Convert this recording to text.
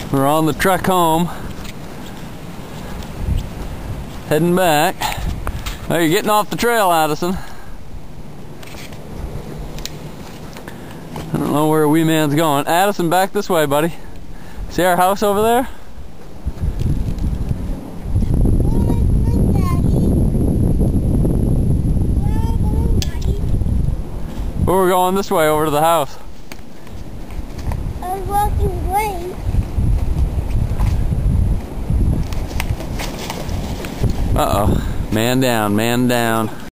We're on the trek home. Heading back. Oh, you're getting off the trail, Addison. I don't know where a wee man's going. Addison, back this way, buddy. See our house over there? Well, we're going this way over to the house. I was walking away. Uh-oh. Man down, man down.